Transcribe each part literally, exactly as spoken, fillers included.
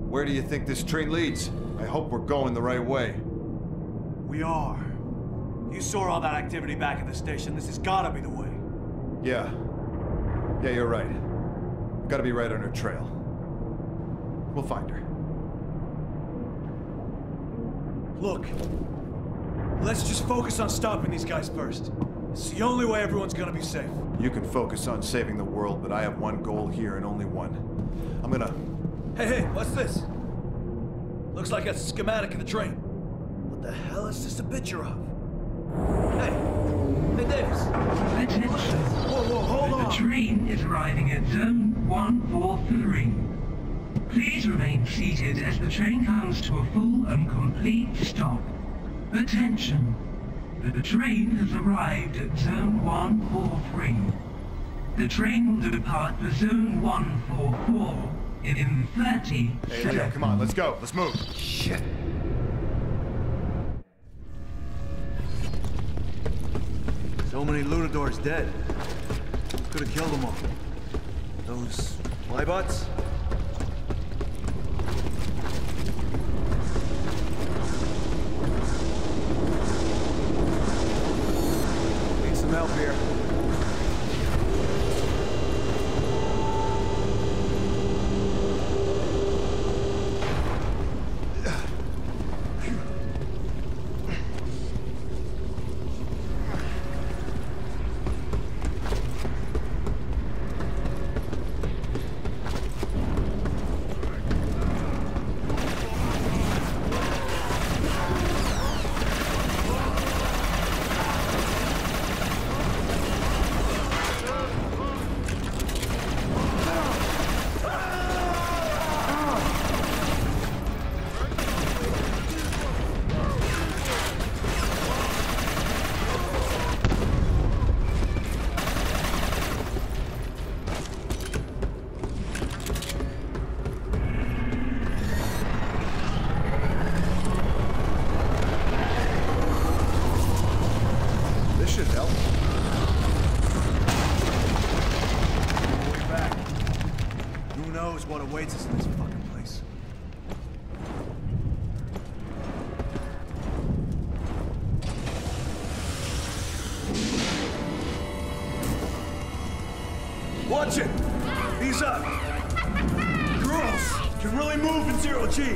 Where do you think this train leads? I hope we're going the right way. We are. You saw all that activity back at the station. This has gotta be the way. Yeah. Yeah, you're right. Gotta be right on her trail. We'll find her. Look. Let's just focus on stopping these guys first. It's the only way everyone's gonna be safe. You can focus on saving the world, but I have one goal here and only one. I'm gonna... Hey, hey, what's this? Looks like a schematic of the train. What the hell is this a picture of? Hey, hey Davis. Attention. Whoa, whoa, hold on. The train is arriving at zone one four three. Please remain seated as the train comes to a full and complete stop. Attention. The train has arrived at zone one four three. The train will depart for zone one four four in thirty Hey, seconds. Leo, come on, let's go. Let's move. Shit. So many Lunadors dead. Could have killed them all. Those flybots? Need some help here. What awaits us in this fucking place. Watch it! Ease up! Girls can really move in zero G!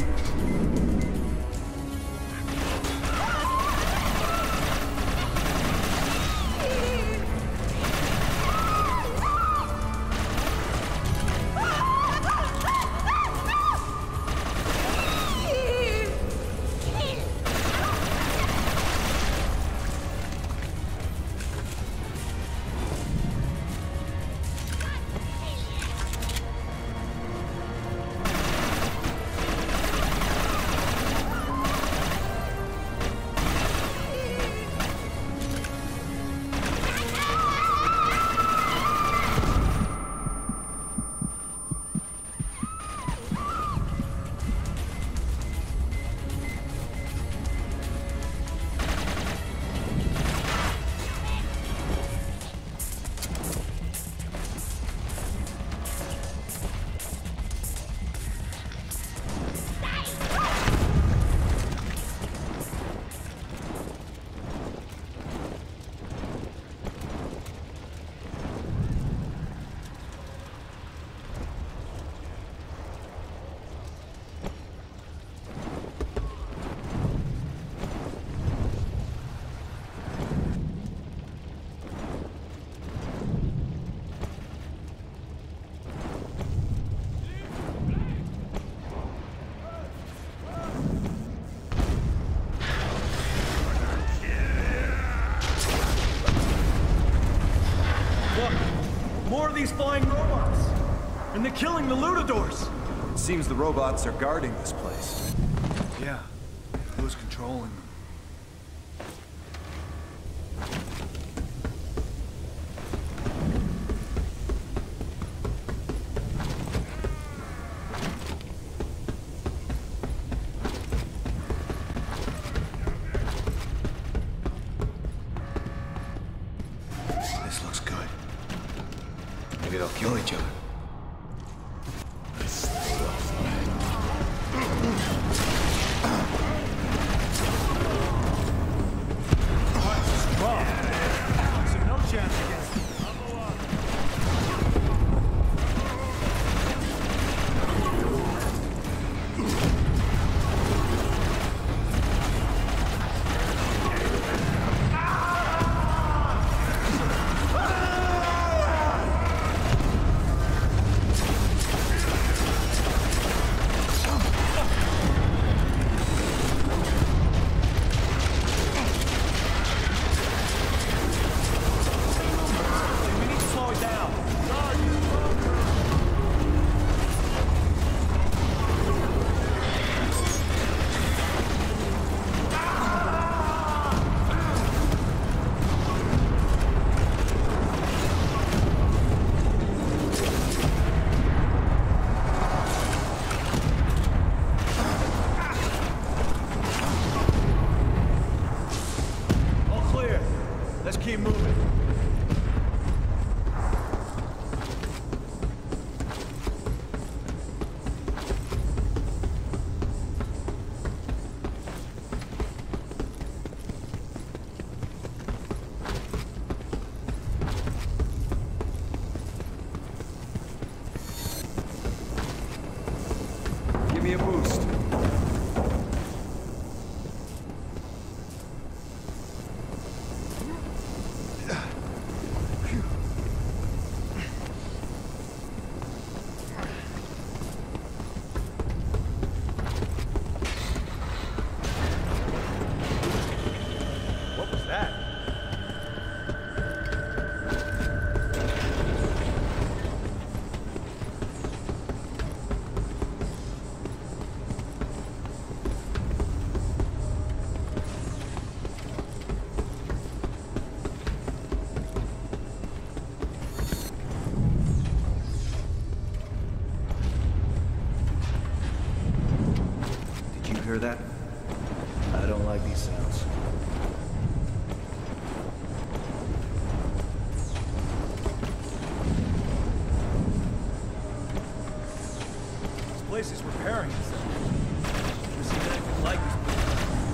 More of these flying robots! And they're killing the Lunadors! It seems the robots are guarding this place. Yeah. Who's controlling them? This looks good. Maybe they'll kill each other. me a boost. What was that? Did you hear that? I don't like these sounds. This place is repairing itself. Never seen anything like this before.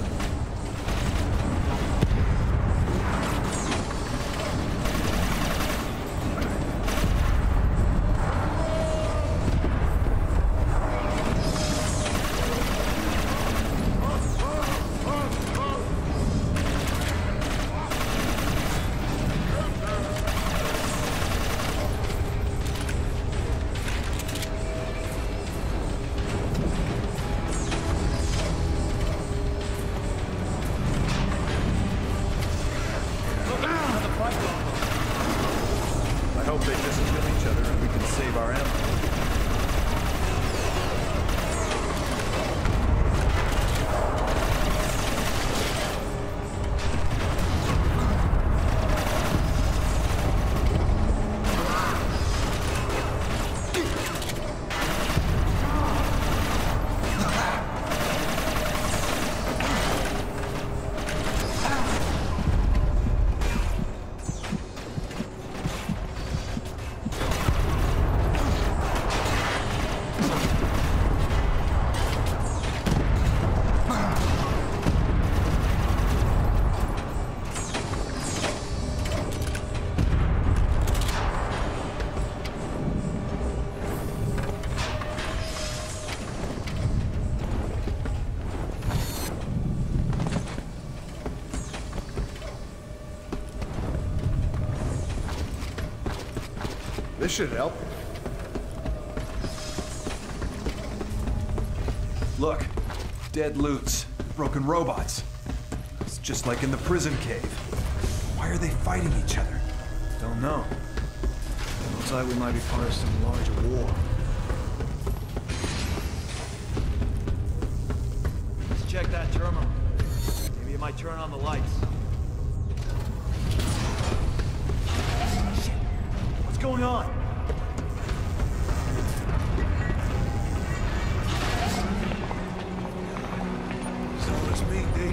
I hope they just kill each other and we can save our ammo. This should help. Look, dead loots, broken robots. It's just like in the prison cave. Why are they fighting each other? Don't know. Looks like we might be part of some larger war. Let's check that terminal. Maybe it might turn on the lights. Shit. What's going on? So it's me, D.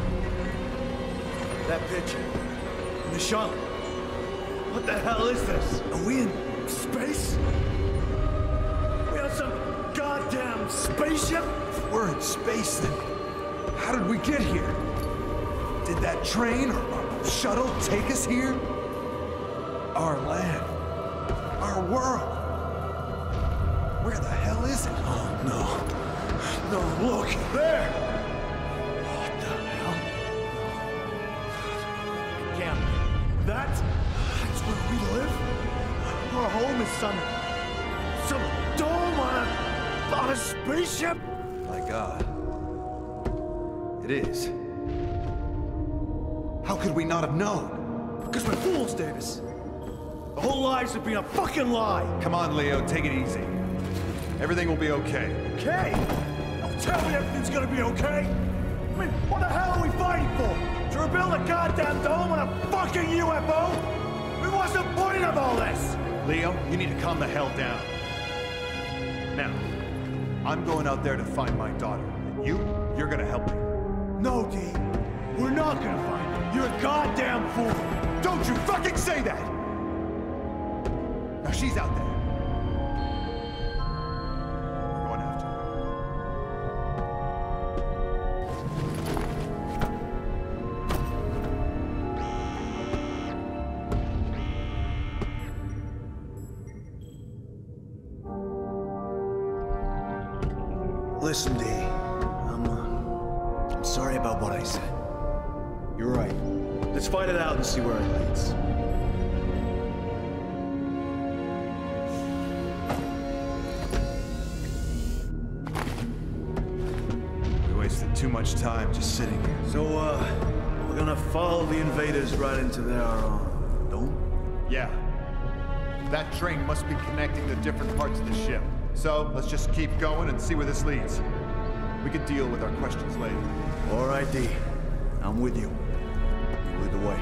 That picture. And the shuttle. What the hell is this? Are we in space? We on some goddamn spaceship? If we're in space, then how did we get here? Did that train or shuttle take us here? Our land. Our world. Where the hell is it? Oh, no. No, look! There! What the hell? Camp. That? That's where we live? Our home is some... some dome on a... on a spaceship? My God. It is. How could we not have known? Because we're fools, Davis. The whole lives have been a fucking lie. Come on, Leo, take it easy. Everything will be okay. Okay? Don't tell me everything's gonna be okay. I mean, what the hell are we fighting for? To rebuild a goddamn dome on a fucking U F O? I mean, what's the point of all this? Leo, you need to calm the hell down. Now, I'm going out there to find my daughter. And you, you're gonna help me. No, D. We're not gonna find her. You're a goddamn fool. Don't you fucking say that! Now she's out there. We're going after her. Listen, D. I'm, uh, I'm sorry about what I said. You're right. Let's fight it out and see where it leads. We wasted too much time just sitting here. So, uh, we're gonna follow the invaders right into their, uh, dome? Yeah. That train must be connecting the different parts of the ship. So, let's just keep going and see where this leads. We could deal with our questions later. All right, D. I'm with you. You lead the way.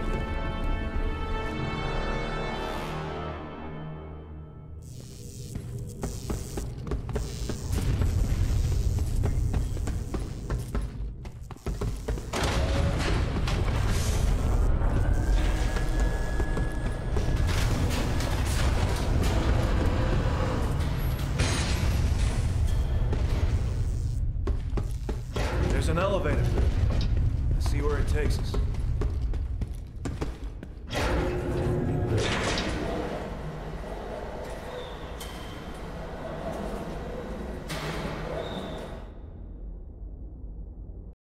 There's an elevator. Let's see where it takes us.